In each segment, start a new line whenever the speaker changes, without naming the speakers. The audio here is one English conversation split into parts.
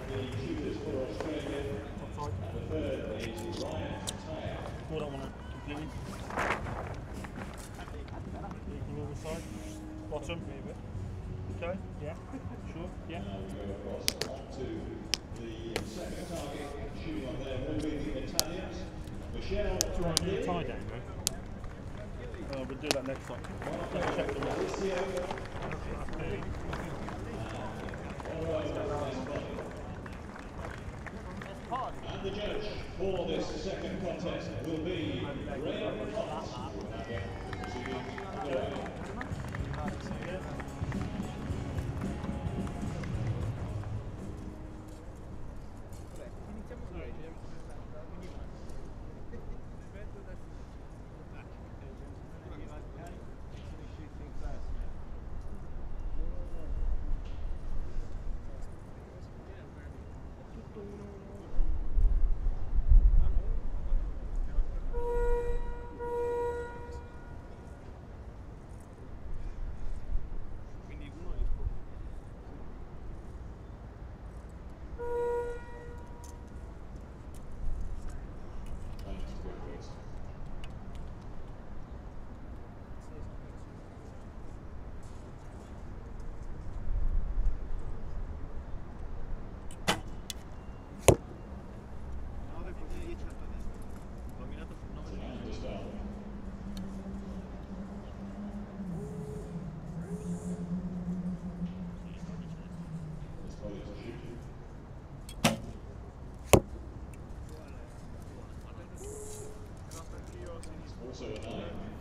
More don't want to completely. Equal over side. Bottom. Okay. Yeah. Sure. Yeah.
Now we go across onto the second target. Shooting on there will be the Italians. Michelle.
Do you want to do a tie down, though? We'll do that next time. Let's check the one.
And the judge for this second contest will be Recurve. Also a 9.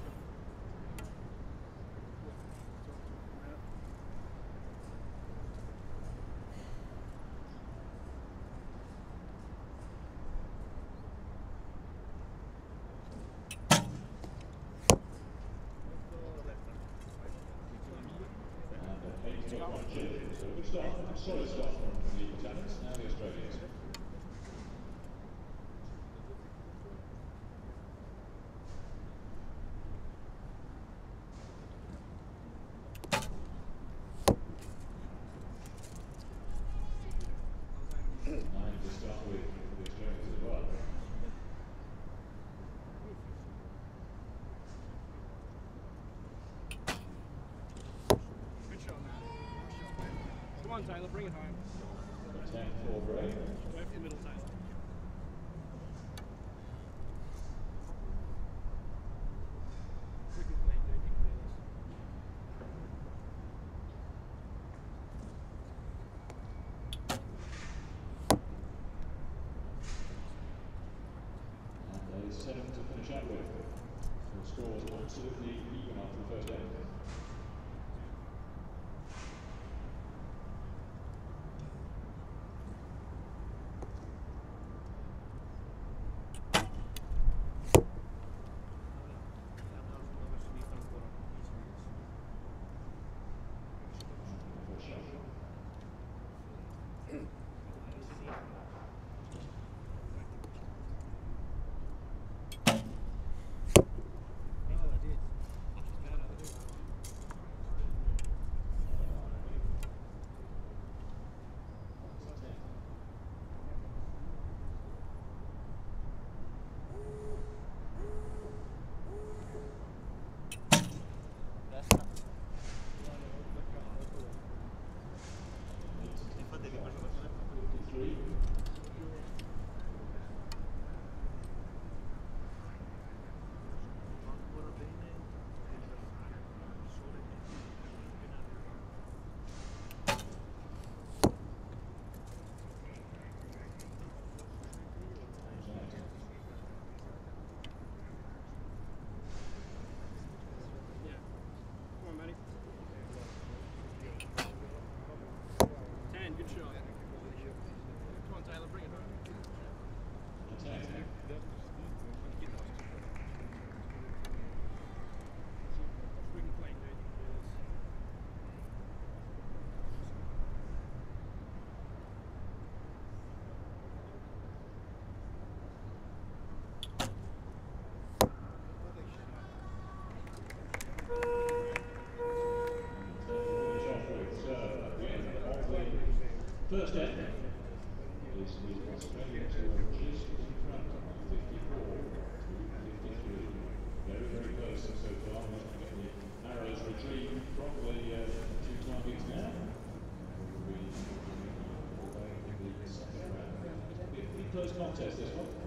So good start, solid start from the Italians, now the Australians. To start with the Australians as well.
Good shot, man. Come on, Taylor, bring it home.
10 for Bray.
Go for the middle, Taylor. We can clean, dude. You can do this.
And a 7 to finish out with. So the score was absolutely even after the first end. First end. is Australia to just in front on 54 to 53. Very, very close so far. Let's get the arrows retrieved from the two targets now. We'll be in the second round. It'll be a pretty close contest, this one.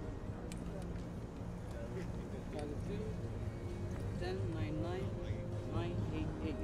10, 9, 9, 9, 8, 8.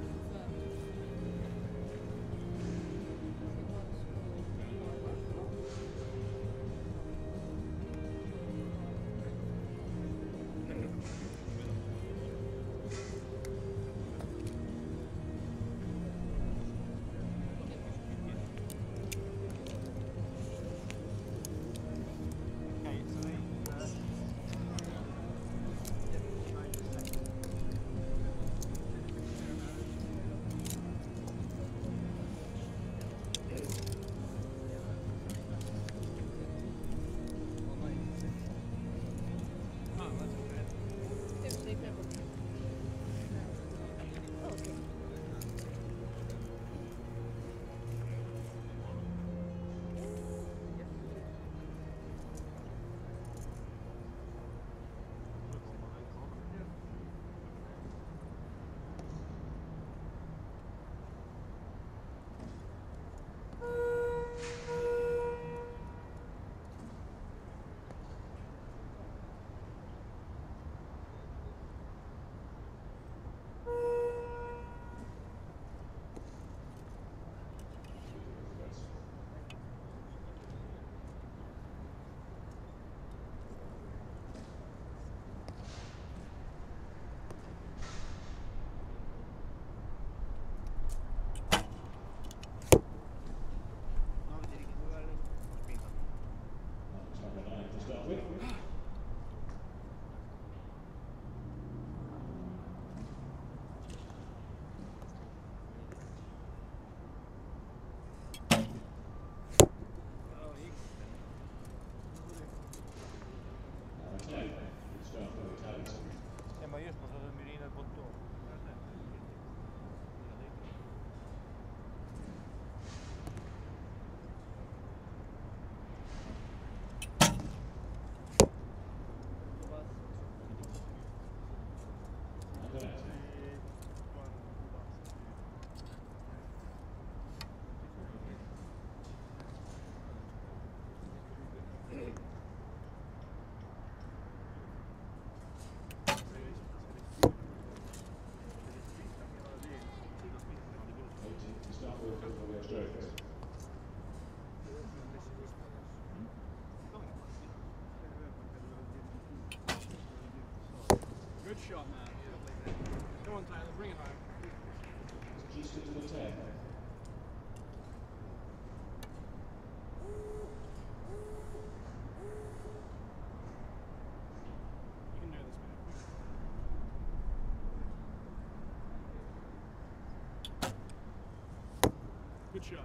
Ma io ho sposato il mirino al bottone.
Good shot, man. Come on, Tyler, bring it home.
Just to the 10.
You can do this, man. Good shot.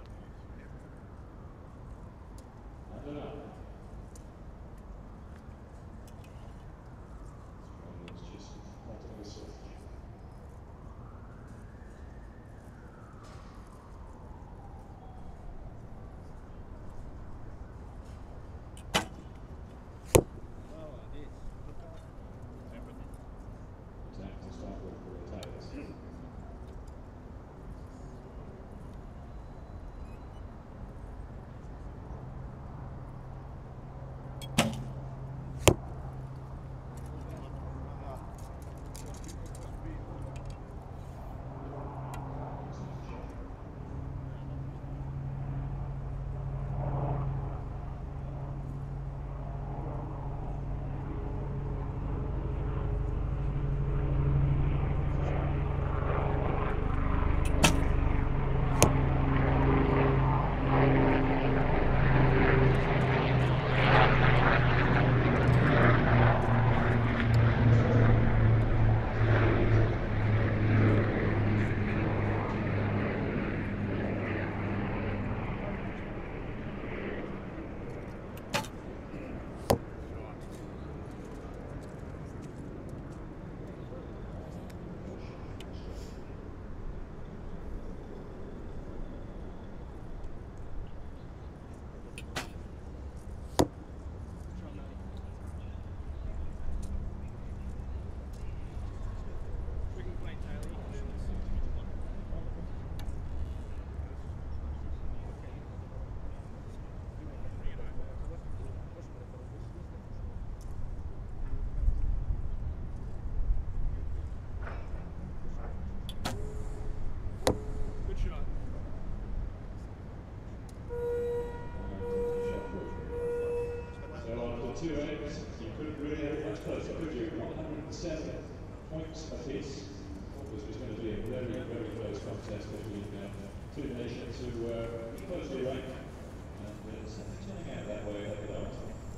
two nations who closely ranked, and it's turning out that way at the moment.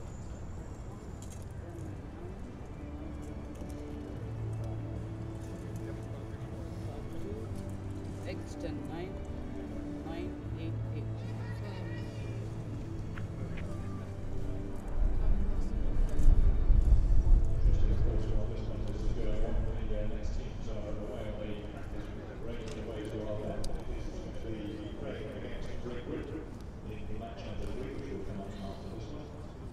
Extend 9988.
Interesting, of course, while this contest is going on, the next teams are away on the racing away to our left. It is actually racing against Recurve in the match under 3, which will come up after this one.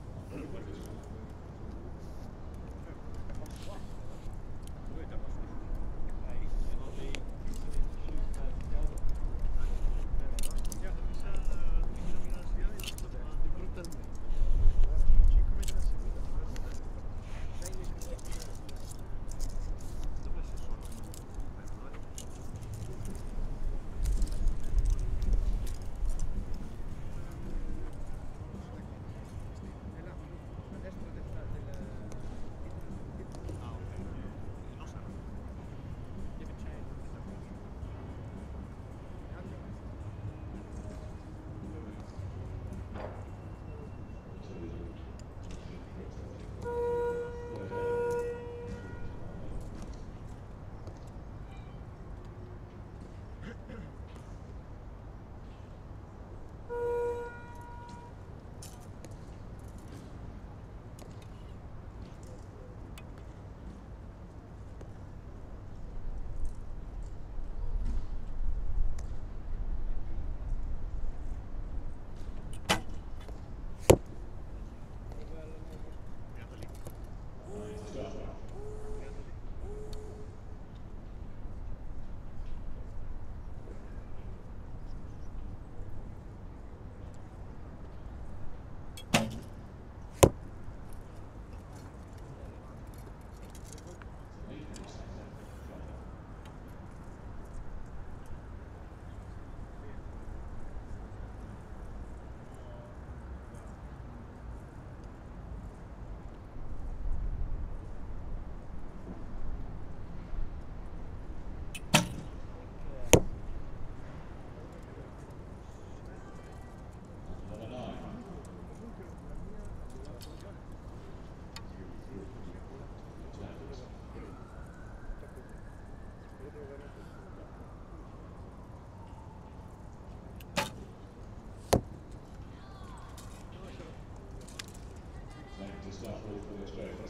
Start with the Australians.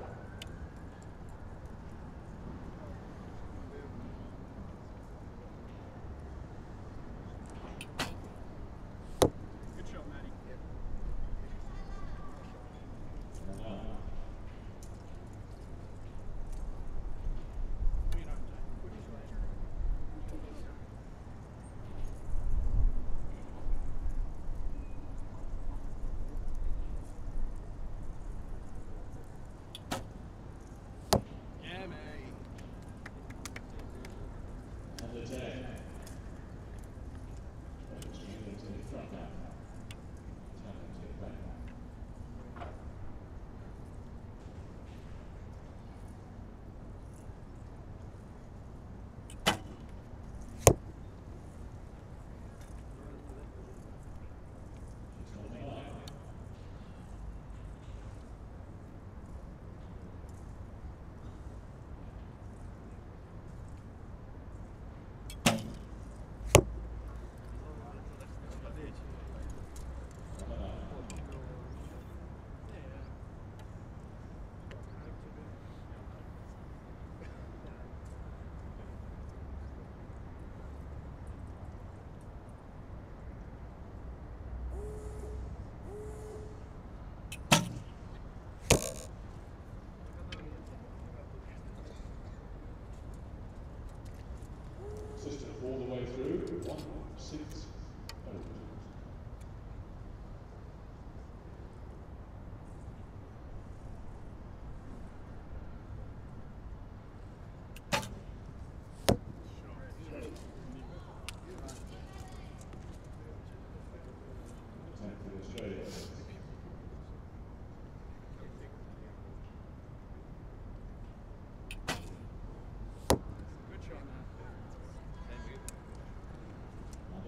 Good shot, Matty.
System all the way through, 1, 6, 0. Attack for Australia.
Good shot, man.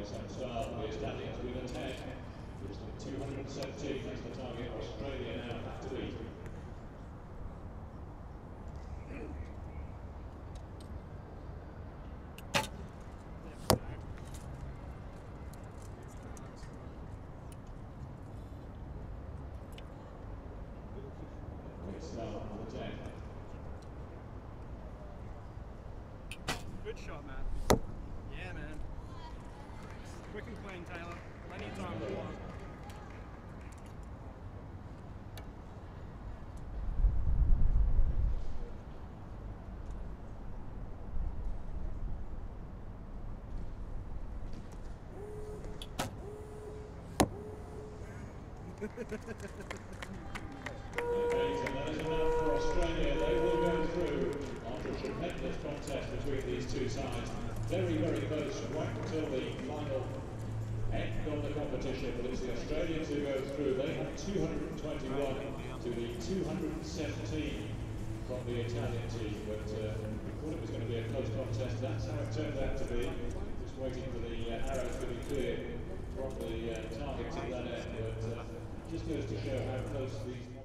some style for the Italians with a 10. It's 217, that's the target Australia now have to beat. Great start for the 10.
Good shot, Matt. Yeah, man. Quick and clean, Taylor. Plenty of time to block.
Okay, so that is enough for Australia. They will go through after a tremendous contest between these two sides. Very, very close right until the final end of the competition. But it's the Australians who go through. They have 221 to the 217 from the Italian team. But we thought it was going to be a close contest. That's how it turned out to be. Just waiting for the arrows to be cleared from the targets at that end. But just goes to show how close these